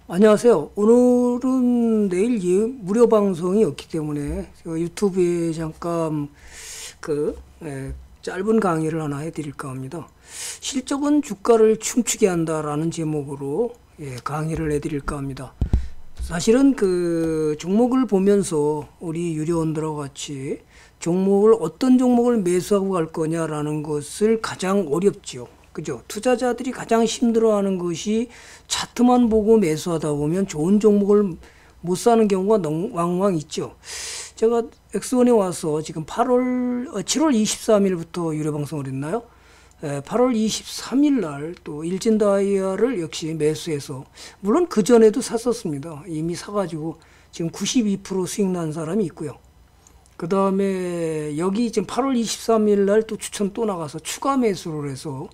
안녕하세요. 오늘은 내일 무료 방송이 없기 때문에 제가 유튜브에 잠깐 그 짧은 강의를 하나 해드릴까 합니다. 실적은 주가를 춤추게 한다라는 제목으로 강의를 해드릴까 합니다. 사실은 그 종목을 보면서 우리 유료원들과 같이 어떤 종목을 매수하고 갈 거냐라는 것을 가장 어렵지요. 그죠? 투자자들이 가장 힘들어하는 것이 차트만 보고 매수하다 보면 좋은 종목을 못 사는 경우가 왕왕 있죠. 제가 엑스원에 와서 지금 7월 23일부터 유료 방송을 했나요? 8월 23일 날 또 일진다이아를 역시 매수해서, 물론 그 전에도 샀었습니다. 이미 사가지고 지금 92% 수익 난 사람이 있고요. 그 다음에 여기 지금 8월 23일 날 또 추천 또 나가서 추가 매수를 해서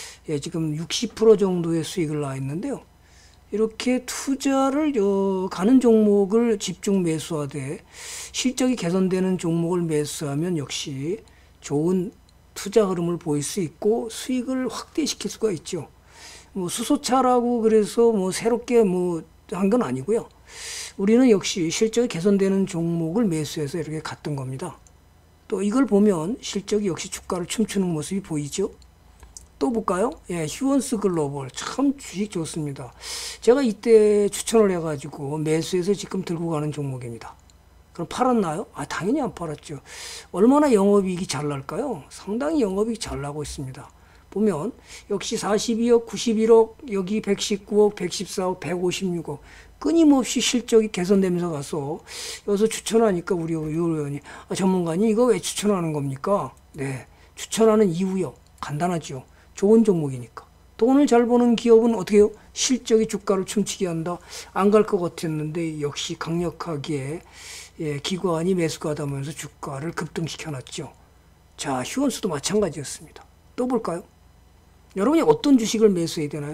지금 60% 정도의 수익을 나 있는데요. 이렇게 투자를 가는 종목을 집중 매수하되 실적이 개선되는 종목을 매수하면 역시 좋은 투자 흐름을 보일 수 있고 수익을 확대시킬 수가 있죠. 뭐 수소차라고 그래서 뭐 새롭게 뭐 한 건 아니고요. 우리는 역시 실적이 개선되는 종목을 매수해서 이렇게 갔던 겁니다. 또 이걸 보면 실적이 역시 주가를 춤추는 모습이 보이죠. 또 볼까요? 휴원스 글로벌 참 주식 좋습니다. 제가 이때 추천을 해가지고 매수해서 지금 들고 가는 종목입니다. 그럼 팔았나요? 당연히 안 팔았죠. 얼마나 영업이익이 잘 날까요? 상당히 영업이익이 잘 나고 있습니다. 보면 역시 42억, 91억, 여기 119억, 114억, 156억 끊임없이 실적이 개선되면서 가서 여기서 추천하니까 우리 의원이 전문가님 이거 왜 추천하는 겁니까? 네, 추천하는 이유요. 간단하죠. 좋은 종목이니까. 돈을 잘 버는 기업은 어떻게 해요? 실적이 주가를 춤추게 한다. 안 갈 것 같았는데 역시 강력하게 기관이 매수가 하면서 주가를 급등시켜놨죠. 자, 휴원수도 마찬가지였습니다. 또 볼까요? 여러분이 어떤 주식을 매수해야 되나요?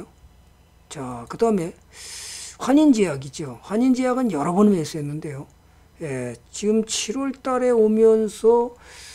자, 그 다음에 환인제약이죠. 환인제약은 여러 번 매수했는데요. 지금 7월 달에 오면서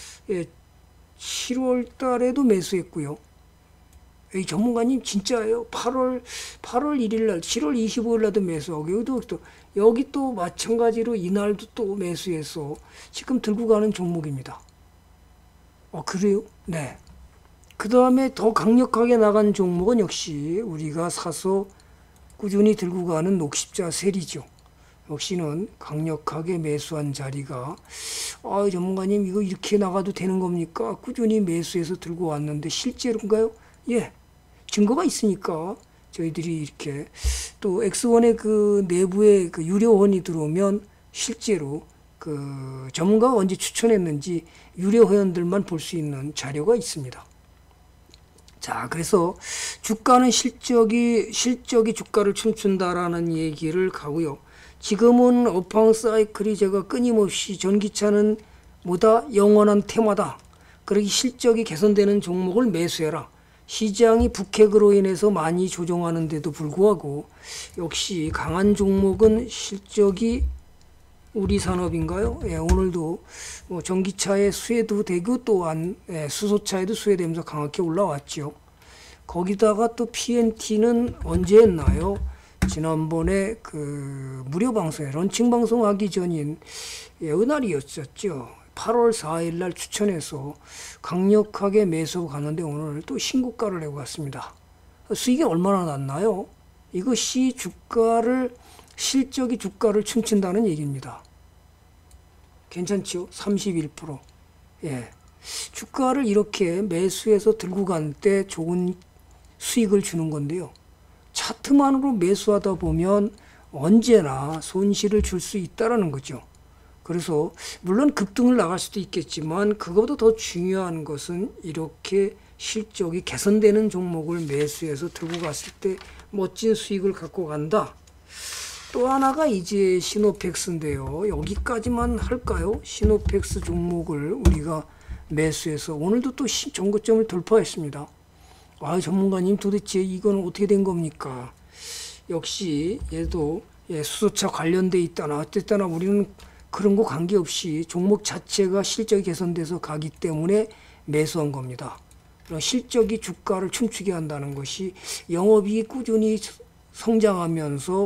7월 달에도 매수했고요. 이 전문가님 진짜예요. 8월 1일 날, 7월 25일 날도 매수하고 여기 또 마찬가지로 이날도 또 매수해서 지금 들고 가는 종목입니다. 그래요? 네. 그 다음에 더 강력하게 나간 종목은 역시 우리가 사서 꾸준히 들고 가는 녹십자 셀이죠. 역시는 강력하게 매수한 자리가 전문가님 이거 이렇게 나가도 되는 겁니까? 꾸준히 매수해서 들고 왔는데 실제로인가요? 예, 증거가 있으니까 저희들이 이렇게 또 X1의 그 내부에 그 유료원이 들어오면 실제로 그 전문가가 언제 추천했는지 유료 회원들만 볼 수 있는 자료가 있습니다. 자, 그래서 주가는 실적이 주가를 춤춘다라는 얘기를 가고요. 지금은 업황 사이클이 제가 끊임없이 전기차는 뭐다? 영원한 테마다. 그러기 실적이 개선되는 종목을 매수해라. 시장이 북핵으로 인해서 많이 조정하는데도 불구하고 역시 강한 종목은 실적이 우리 산업인가요? 오늘도 뭐 전기차의 수혜도 되고 또한 수소차에도 수혜되면서 강하게 올라왔죠. 거기다가 또 PNT는 언제 했나요? 지난번에 그 무료 방송에 런칭 방송 하기 전인 은날이었었죠. 8월 4일 날 추천해서 강력하게 매수 가는데 오늘 또 신고가를 내고 갔습니다. 수익이 얼마나 났나요? 이것이 실적이 주가를 춤춘다는 얘기입니다. 괜찮죠? 31%. 주가를 이렇게 매수해서 들고 간 때 좋은 수익을 주는 건데요. 차트만으로 매수하다 보면 언제나 손실을 줄 수 있다는 거죠. 그래서 물론 급등을 나갈 수도 있겠지만 그것보다 더 중요한 것은 이렇게 실적이 개선되는 종목을 매수해서 들고 갔을 때 멋진 수익을 갖고 간다. 또 하나가 이제 시노펙스인데요. 여기까지만 할까요? 시노펙스 종목을 우리가 매수해서 오늘도 또 정고점을 돌파했습니다. 전문가님 도대체 이건 어떻게 된 겁니까? 역시 얘도 수소차 관련돼 있다나 어쨌거나 우리는 그런 거 관계없이 종목 자체가 실적이 개선돼서 가기 때문에 매수한 겁니다. 실적이 주가를 춤추게 한다는 것이 영업이익이 꾸준히 성장하면서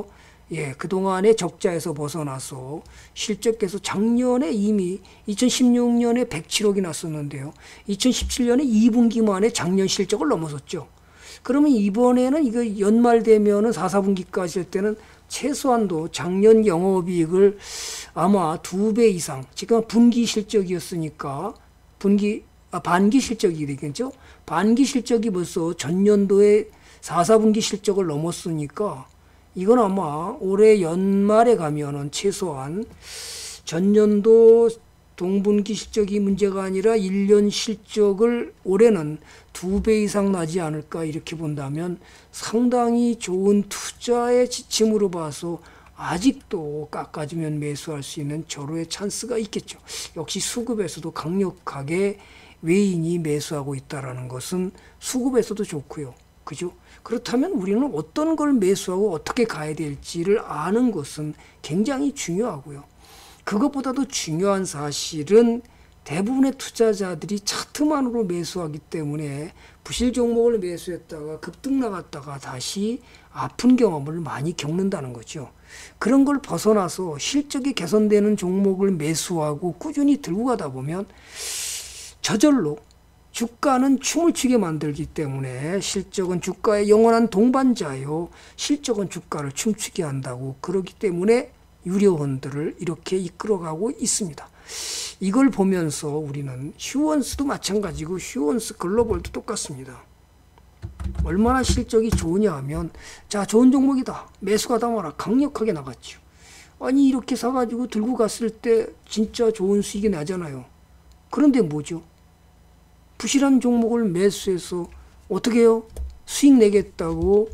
예, 그동안의 적자에서 벗어나서 실적께서 작년에 이미 2016년에 107억이 났었는데요. 2017년에 2분기 만에 작년 실적을 넘어섰죠. 그러면 이번에는 이거 연말 되면은 4, 4분기까지 할 때는 최소한도 작년 영업이익을 아마 2배 이상, 지금 분기 실적이었으니까 반기 실적이 되겠죠. 반기 실적이 벌써 전년도에 4, 4분기 실적을 넘었으니까 이건 아마 올해 연말에 가면은 최소한 전년도 동분기 실적이 문제가 아니라 1년 실적을 올해는 2배 이상 나지 않을까 이렇게 본다면 상당히 좋은 투자의 지침으로 봐서 아직도 깎아주면 매수할 수 있는 절호의 찬스가 있겠죠. 역시 수급에서도 강력하게 외인이 매수하고 있다는 것은 수급에서도 좋고요. 그죠? 그렇다면 우리는 어떤 걸 매수하고 어떻게 가야 될지를 아는 것은 굉장히 중요하고요. 그것보다도 중요한 사실은 대부분의 투자자들이 차트만으로 매수하기 때문에 부실 종목을 매수했다가 급등 나갔다가 다시 아픈 경험을 많이 겪는다는 거죠. 그런 걸 벗어나서 실적이 개선되는 종목을 매수하고 꾸준히 들고 가다 보면 저절로 주가는 춤을 추게 만들기 때문에 실적은 주가의 영원한 동반자요. 실적은 주가를 춤추게 한다고 그러기 때문에 유료원들을 이렇게 이끌어가고 있습니다. 이걸 보면서 우리는 휴원스도 마찬가지고 휴원스 글로벌도 똑같습니다. 얼마나 실적이 좋으냐 하면 자 좋은 종목이다. 매수가 담아라. 강력하게 나갔죠. 아니 이렇게 사가지고 들고 갔을 때 진짜 좋은 수익이 나잖아요. 그런데 뭐죠? 부실한 종목을 매수해서 어떻게 해요? 수익 내겠다고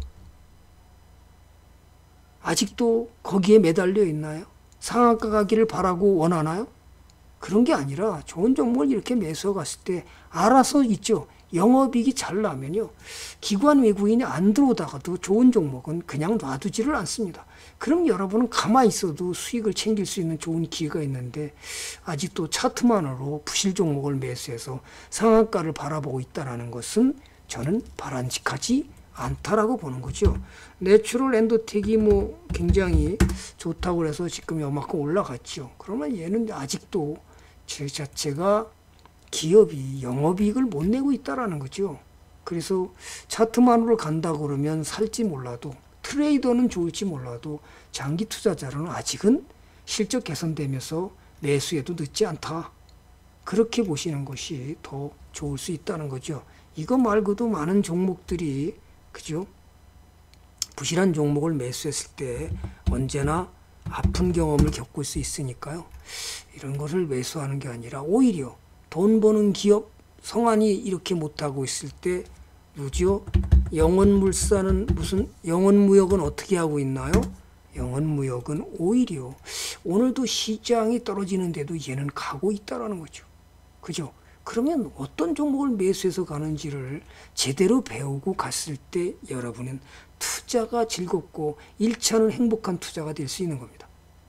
아직도 거기에 매달려 있나요? 상한가 가기를 바라고 원하나요? 그런 게 아니라 좋은 종목을 이렇게 매수해 갔을 때 알아서 있죠. 영업이익이 잘 나면요. 기관 외국인이 안 들어오다가도 좋은 종목은 그냥 놔두지를 않습니다. 그럼 여러분은 가만히 있어도 수익을 챙길 수 있는 좋은 기회가 있는데 아직도 차트만으로 부실 종목을 매수해서 상한가를 바라보고 있다는 것은 저는 바람직하지 않다라고 보는 거죠. 내추럴 엔더텍이 뭐 굉장히 좋다고 해서 지금 요만큼 올라갔죠. 그러면 얘는 아직도 제 자체가 기업이 영업이익을 못 내고 있다라는 거죠. 그래서 차트만으로 간다 그러면 살지 몰라도 트레이더는 좋을지 몰라도 장기 투자자로는 아직은 실적 개선되면서 매수해도 늦지 않다. 그렇게 보시는 것이 더 좋을 수 있다는 거죠. 이거 말고도 많은 종목들이 그죠? 부실한 종목을 매수했을 때 언제나 아픈 경험을 겪을 수 있으니까요. 이런 것을 매수하는 게 아니라 오히려 돈 버는 기업 성한이 이렇게 못하고 있을 때 누죠? 영원물산은 무슨 영원무역은 어떻게 하고 있나요? 영원무역은 오히려 오늘도 시장이 떨어지는데도 얘는 가고 있다라는 거죠. 그죠? 그러면 어떤 종목을 매수해서 가는지를 제대로 배우고 갔을 때 여러분은 투자가 즐겁고 1차는 행복한 투자가 될 수 있는 겁니다.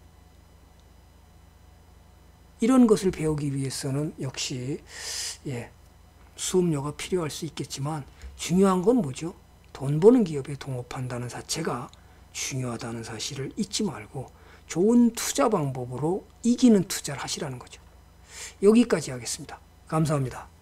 이런 것을 배우기 위해서는 역시 수업료가 필요할 수 있겠지만 중요한 건 뭐죠? 돈 버는 기업에 동업한다는 자체가 중요하다는 사실을 잊지 말고 좋은 투자 방법으로 이기는 투자를 하시라는 거죠. 여기까지 하겠습니다. 감사합니다.